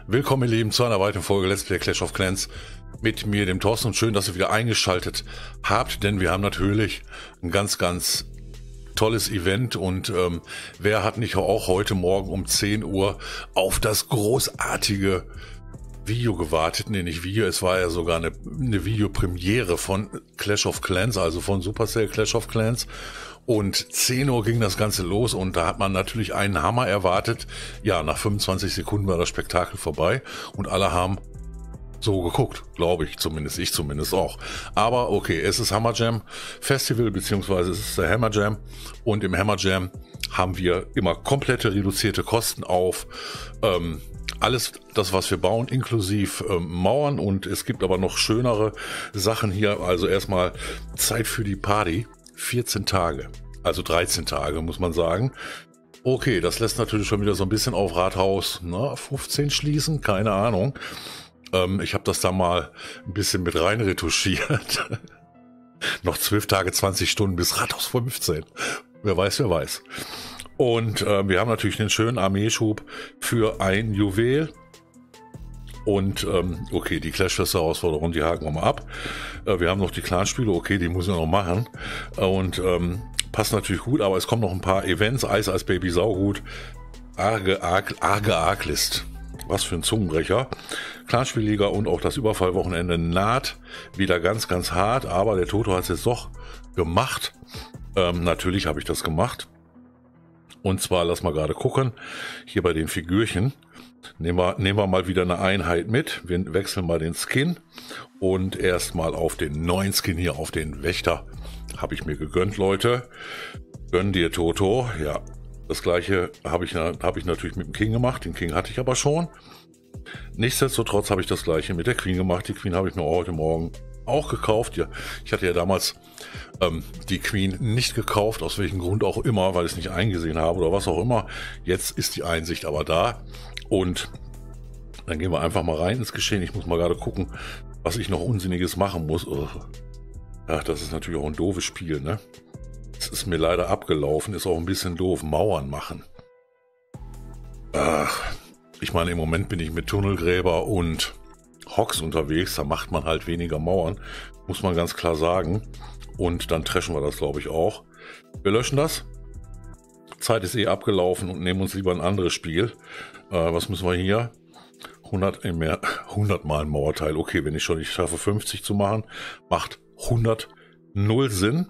Willkommen ihr Lieben zu einer weiteren Folge Let's Play Clash of Clans mit mir, dem Thorsten, und schön, dass ihr wieder eingeschaltet habt, denn wir haben natürlich ein ganz tolles Event und wer hat nicht auch heute Morgen um 10 Uhr auf das großartige Video gewartet? Nee, nicht Video, es war ja sogar eine Videopremiere von Clash of Clans, also von Supercell Clash of Clans. Und 10 Uhr ging das Ganze los und da hat man natürlich einen Hammer erwartet. Ja, nach 25 Sekunden war das Spektakel vorbei und alle haben so geguckt, glaube ich zumindest, ich zumindest auch. Aber okay, es ist Hammer Jam Festival, beziehungsweise es ist der Hammer Jam und im Hammer Jam haben wir immer komplette reduzierte Kosten auf alles das, was wir bauen, inklusive Mauern, und es gibt aber noch schönere Sachen hier. Also erstmal Zeit für die Party. 14 Tage, also 13 Tage, muss man sagen. Okay, das lässt natürlich schon wieder so ein bisschen auf Rathaus 15 schließen, keine Ahnung. Ich habe das da mal ein bisschen mit rein retuschiert. Noch 12 Tage, 20 Stunden bis Rathaus 15. Wer weiß, wer weiß. Und wir haben natürlich einen schönen Armeeschub für ein Juwel. Und okay, die Clash-Fest-Herausforderung, die haken wir mal ab. Wir haben noch die Clanspiele, okay, die muss ich noch machen. Und passt natürlich gut, aber es kommen noch ein paar Events. Eis Baby saugut. Arge Arglist. Was für ein Zungenbrecher. Clanspielliga und auch das Überfallwochenende naht wieder ganz hart. Aber der Toto hat es jetzt doch gemacht. Natürlich habe ich das gemacht. Und zwar, lass mal gerade gucken, hier bei den Figürchen. Nehmen wir mal wieder eine Einheit mit. Wir wechseln mal den Skin und erstmal auf den neuen Skin hier, auf den Wächter. Habe ich mir gegönnt, Leute. Gönn dir, Toto. Ja, das gleiche habe ich natürlich mit dem King gemacht. Den King hatte ich aber schon. Nichtsdestotrotz habe ich das gleiche mit der Queen gemacht. Die Queen habe ich mir heute Morgen auch gekauft. Ja, ich hatte ja damals die Queen nicht gekauft, aus welchem Grund auch immer, weil ich es nicht eingesehen habe oder was auch immer. Jetzt ist die Einsicht aber da. Und dann gehen wir einfach mal rein ins Geschehen. Ich muss mal gerade gucken, was ich noch Unsinniges machen muss. Ja, das ist natürlich auch ein doofes Spiel, ne? Es ist mir leider abgelaufen, ist auch ein bisschen doof. Mauern machen. Ach, ich meine, im Moment bin ich mit Tunnelgräber und Hogs unterwegs. Da macht man halt weniger Mauern, muss man ganz klar sagen. Und dann trashen wir das, glaube ich, auch. Wir löschen das. Zeit ist abgelaufen und nehmen uns lieber ein anderes Spiel. Was müssen wir hier? 100 mal ein Mauerteil. Okay, wenn ich schon nicht schaffe, 50 zu machen, macht 100 null Sinn.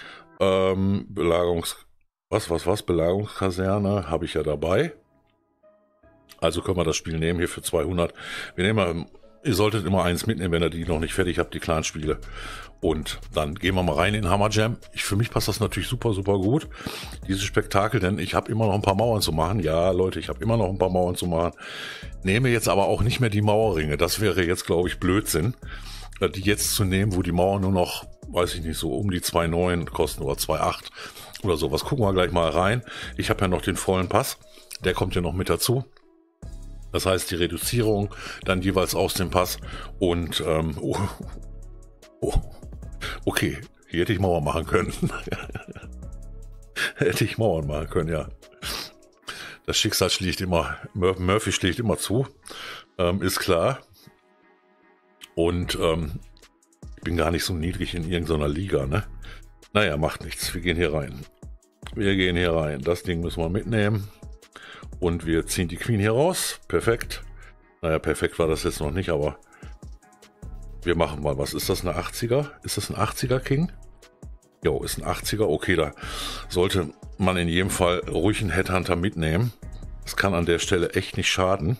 Belagerungskaserne habe ich ja dabei. Also können wir das Spiel nehmen hier für 200. Ihr solltet immer eins mitnehmen, wenn ihr die noch nicht fertig habt, die Clanspiele. Und dann gehen wir mal rein in Hammer Jam. Für mich passt das natürlich super gut, dieses Spektakel, denn ich habe immer noch ein paar Mauern zu machen. Ja, Leute, ich habe immer noch ein paar Mauern zu machen. Nehme jetzt aber auch nicht mehr die Mauerringe. Das wäre jetzt, glaube ich, Blödsinn, die jetzt zu nehmen, wo die Mauern nur noch, weiß ich nicht, so um die 2,9 kosten oder 2,8 oder sowas. Gucken wir gleich mal rein. Ich habe ja noch den vollen Pass. Der kommt ja noch mit dazu. Das heißt, die Reduzierung dann jeweils aus dem Pass und okay, hier hätte ich Mauern machen können. Hätte ich Mauern machen können, ja. Das Schicksal schlägt immer, Murphy schlägt immer zu, ist klar. Und ich bin gar nicht so niedrig in irgendeiner Liga, ne? Naja, macht nichts, wir gehen hier rein. Das Ding müssen wir mitnehmen. Und wir ziehen die Queen hier raus. Perfekt. Naja, perfekt war das jetzt noch nicht, aber wir machen mal. Was ist das, eine 80er? Ist das ein 80er King? Jo, ist ein 80er. Okay, da sollte man in jedem Fall ruhig einen Headhunter mitnehmen. Das kann an der Stelle echt nicht schaden.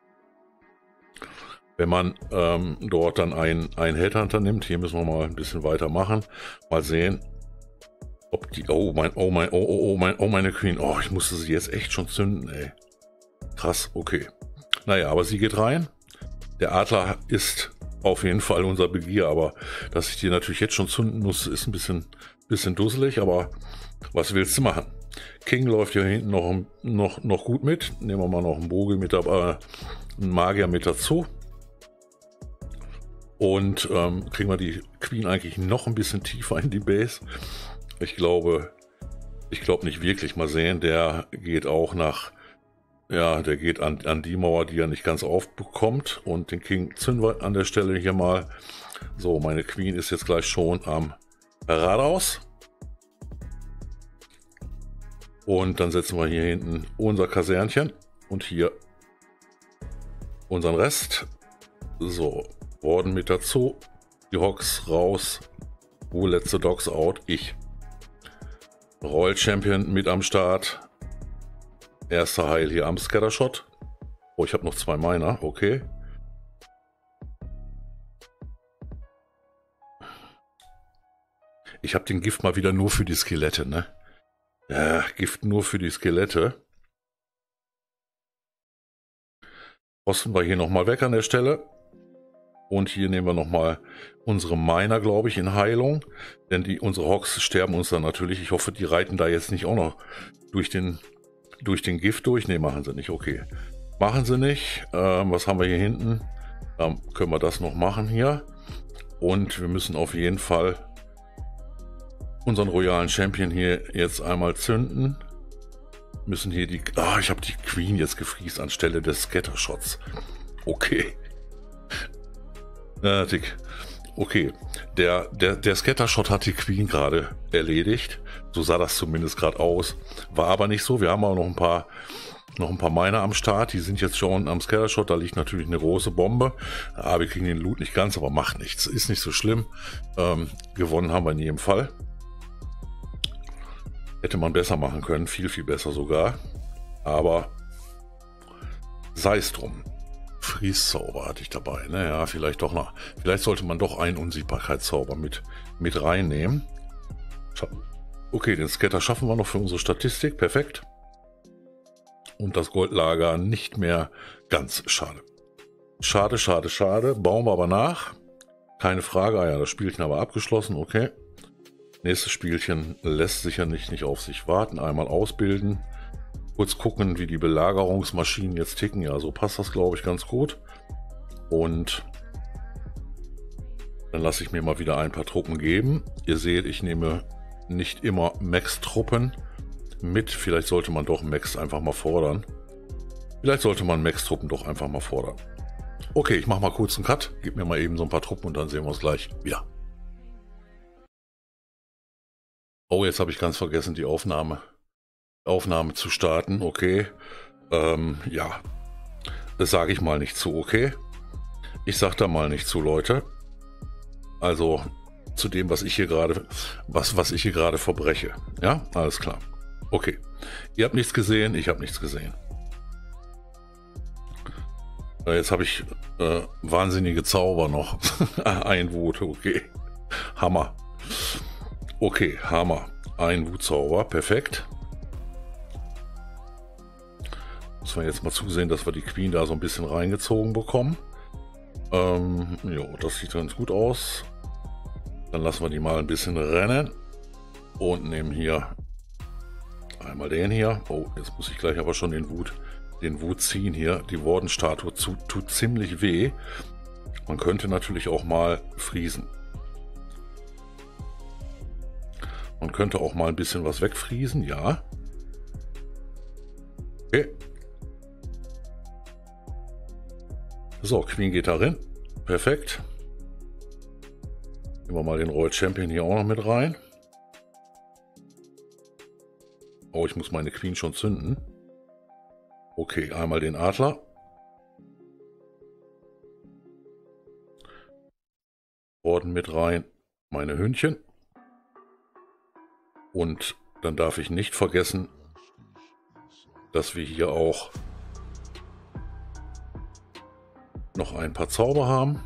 Wenn man dort dann einen Headhunter nimmt. Hier müssen wir mal ein bisschen weitermachen. Mal sehen. Ob die, meine Queen. Oh, ich musste sie jetzt echt schon zünden, ey. Krass, okay. Naja, aber sie geht rein. Der Adler ist auf jeden Fall unser Begier, aber dass ich die natürlich jetzt schon zünden muss, ist ein bisschen dusselig, aber was willst du machen? King läuft hier hinten noch gut mit. Nehmen wir mal noch einen Bogen mit dabei, einen Magier mit dazu. Und kriegen wir die Queen eigentlich noch ein bisschen tiefer in die Base. Ich glaube nicht wirklich. Mal sehen, der geht auch nach Ja, der geht an die Mauer, die er nicht ganz aufbekommt. Und den King zünden wir an der Stelle hier mal. So, meine Queen ist jetzt gleich schon am Rathaus. Und dann setzen wir hier hinten unser Kasernchen. Und hier unseren Rest. So, Orden mit dazu. Die Hocks raus. Who let the dogs out? Ich. Royal Champion mit am Start. Erster Heil hier am Scattershot. Oh, ich habe noch 2 Miner. Okay. Ich habe den Gift mal wieder nur für die Skelette, ne? Ja, Gift nur für die Skelette. Posten wir hier nochmal weg an der Stelle. Und hier nehmen wir nochmal unsere Miner, glaube ich, in Heilung. Denn unsere Hocks sterben uns dann natürlich. Ich hoffe, die reiten da jetzt nicht auch noch durch den Gift durch. Ne, machen sie nicht. Okay. Machen sie nicht. Was haben wir hier hinten? Können wir das noch machen hier. Und wir müssen auf jeden Fall unseren royalen Champion hier jetzt einmal zünden. Müssen hier die... Ah, ich habe die Queen jetzt gefriest anstelle des Scattershots. Okay. Dick. Okay. Der Scattershot hat die Queen gerade erledigt. So sah das zumindest gerade aus. War aber nicht so. Wir haben auch noch ein paar Miner am Start. Die sind jetzt schon am Scattershot. Da liegt natürlich eine große Bombe. Wir kriegen den Loot nicht ganz, aber macht nichts. Ist nicht so schlimm. Gewonnen haben wir in jedem Fall. Hätte man besser machen können. Viel, viel besser sogar. Aber sei es drum. Freeze-Zauber hatte ich dabei. Naja, vielleicht doch noch. Vielleicht sollte man doch einen Unsichtbarkeitszauber mit reinnehmen. Okay, den Scatter schaffen wir noch für unsere Statistik. Perfekt. Und das Goldlager nicht mehr ganz. Schade. Schade, schade, schade. Bauen wir aber nach. Keine Frage. Ah ja, das Spielchen aber abgeschlossen. Okay. Nächstes Spielchen lässt sicher nicht auf sich warten. Einmal ausbilden. Kurz gucken, wie die Belagerungsmaschinen jetzt ticken. Ja, so passt das, glaube ich, ganz gut. Und dann lasse ich mir mal wieder ein paar Truppen geben. Ihr seht, ich nehme nicht immer Max-Truppen mit. Vielleicht sollte man doch Max einfach mal fordern. Vielleicht sollte man Max-Truppen doch einfach mal fordern. Okay, ich mache mal kurz einen Cut. Gib mir mal eben so ein paar Truppen und dann sehen wir uns gleich wieder. Oh, jetzt habe ich ganz vergessen, die Aufnahme zu starten. Okay. Ja. Das sage ich mal nicht zu, okay? Ich sage da mal nicht zu, Leute. Also zu dem, was ich hier gerade verbreche. Ja, alles klar. Okay. Ihr habt nichts gesehen, ich habe nichts gesehen. Jetzt habe ich wahnsinnige Zauber noch. Ein Wut, okay. Hammer. Okay, Hammer. Ein Wutzauber, perfekt. Müssen wir jetzt mal zusehen, dass wir die Queen da so ein bisschen reingezogen bekommen. Jo, das sieht ganz gut aus. Dann lassen wir die mal ein bisschen rennen. Und nehmen hier einmal den hier. Oh, jetzt muss ich gleich aber schon den Wut ziehen hier. Die Wardenstatue tut ziemlich weh. Man könnte natürlich auch mal friesen. Man könnte auch mal ein bisschen was wegfriesen, ja. Okay. So, Queen geht darin. Perfekt. Nehmen wir mal den Royal Champion hier auch noch mit rein. Oh, ich muss meine Queen schon zünden. Okay, einmal den Adler. Orden mit rein. Meine Hündchen. Und dann darf ich nicht vergessen, dass wir hier auch noch ein paar Zauber haben.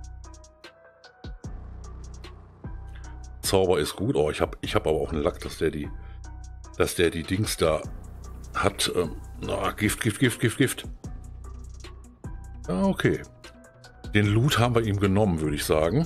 Zauber ist gut. Oh, ich hab aber auch einen Lack, dass der die Dings da hat. Gift. Ah, okay. Den Loot haben wir ihm genommen, würde ich sagen.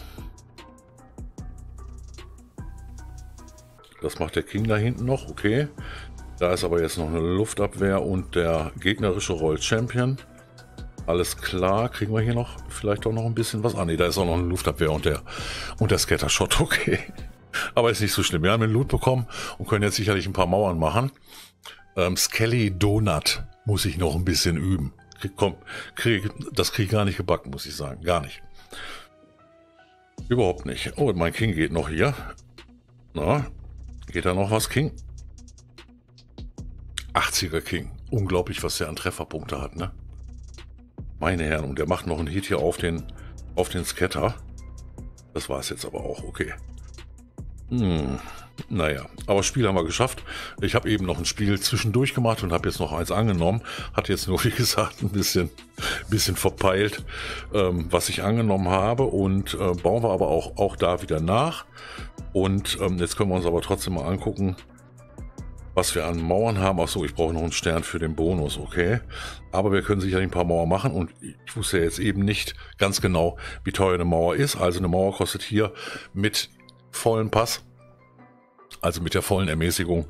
Das macht der King da hinten noch, okay. Da ist aber jetzt noch eine Luftabwehr und der gegnerische Royal Champion. Alles klar, kriegen wir hier noch vielleicht auch noch ein bisschen was? Ah ne, da ist auch noch eine Luftabwehr und der Scattershot, okay. Aber ist nicht so schlimm. Wir haben den Loot bekommen und können jetzt sicherlich ein paar Mauern machen. Skelly Donut muss ich noch ein bisschen üben. Das krieg ich gar nicht gebacken, muss ich sagen. Gar nicht. Überhaupt nicht. Oh, mein King geht noch hier. Na, geht da noch was, King? 80er King. Unglaublich, was der an Trefferpunkte hat, ne? Meine Herren, und der macht noch einen Hit hier auf den Scatter. Das war es jetzt aber auch, okay. Naja, aber Spiel haben wir geschafft. Ich habe eben noch ein Spiel zwischendurch gemacht und habe jetzt noch eins angenommen. Hat jetzt nur, wie gesagt, ein bisschen verpeilt, was ich angenommen habe. Und bauen wir aber auch da wieder nach. Und jetzt können wir uns aber trotzdem mal angucken, was wir an Mauern haben. Achso, ich brauche noch einen Stern für den Bonus, okay. Aber wir können sicherlich ein paar Mauern machen. Und ich wusste ja jetzt eben nicht ganz genau, wie teuer eine Mauer ist. Also eine Mauer kostet hier mit vollen Pass, also mit der vollen Ermäßigung,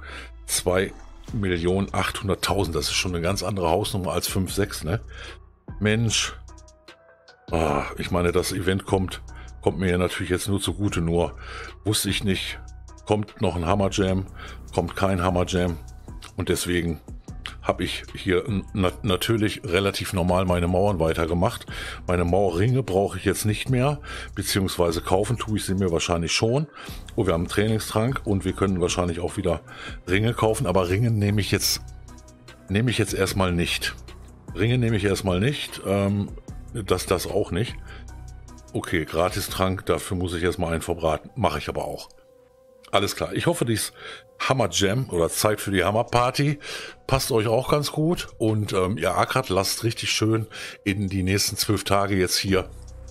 2.800.000. Das ist schon eine ganz andere Hausnummer als 5,6, ne? Mensch. Ich meine, das Event kommt mir ja natürlich jetzt nur zugute, nur wusste ich nicht, kommt noch ein Hammer Jam, kommt kein Hammer Jam, und deswegen habe ich hier natürlich relativ normal meine Mauern weitergemacht. Meine Mauerringe brauche ich jetzt nicht mehr, beziehungsweise kaufen tue ich sie mir wahrscheinlich schon. Oh, wir haben einen Trainingstrank und wir können wahrscheinlich auch wieder Ringe kaufen, aber Ringe nehme ich jetzt erstmal nicht. Ringe nehme ich erstmal nicht, das auch nicht. Okay, Gratistrank, dafür muss ich erstmal einen verbraten, mache ich aber auch. Alles klar, ich hoffe, dies Hammer Jam oder Zeit für die Hammer Party passt euch auch ganz gut, und ihr ackert, lasst richtig schön in die nächsten 12 Tage jetzt hier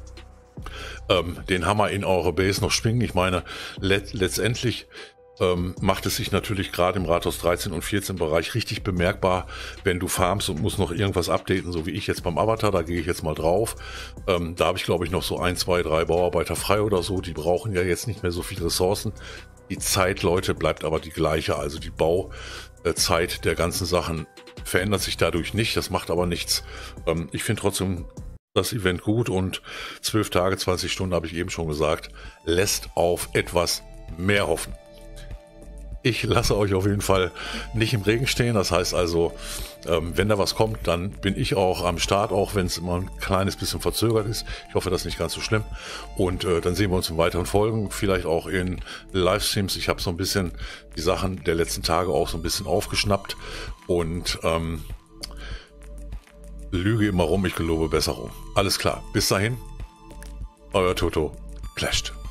den Hammer in eure Base noch schwingen. Ich meine, letztendlich macht es sich natürlich gerade im Rathaus 13 und 14 Bereich richtig bemerkbar, wenn du farmst und musst noch irgendwas updaten, so wie ich jetzt beim Avatar, da gehe ich jetzt mal drauf. Da habe ich, glaube ich, noch so 1, 2, 3 Bauarbeiter frei oder so, die brauchen ja jetzt nicht mehr so viele Ressourcen. Die Zeit, Leute, bleibt aber die gleiche, also die Bauzeit der ganzen Sachen verändert sich dadurch nicht, das macht aber nichts. Ich finde trotzdem das Event gut, und 12 Tage, 20 Stunden, habe ich eben schon gesagt, lässt auf etwas mehr hoffen. Ich lasse euch auf jeden Fall nicht im Regen stehen. Das heißt also, wenn da was kommt, dann bin ich auch am Start, auch wenn es immer ein kleines bisschen verzögert ist. Ich hoffe, das ist nicht ganz so schlimm. Und dann sehen wir uns in weiteren Folgen, vielleicht auch in Livestreams. Ich habe so ein bisschen die Sachen der letzten Tage auch so ein bisschen aufgeschnappt und lüge immer rum, ich gelobe Besserung. Alles klar, bis dahin, euer Toto clasht.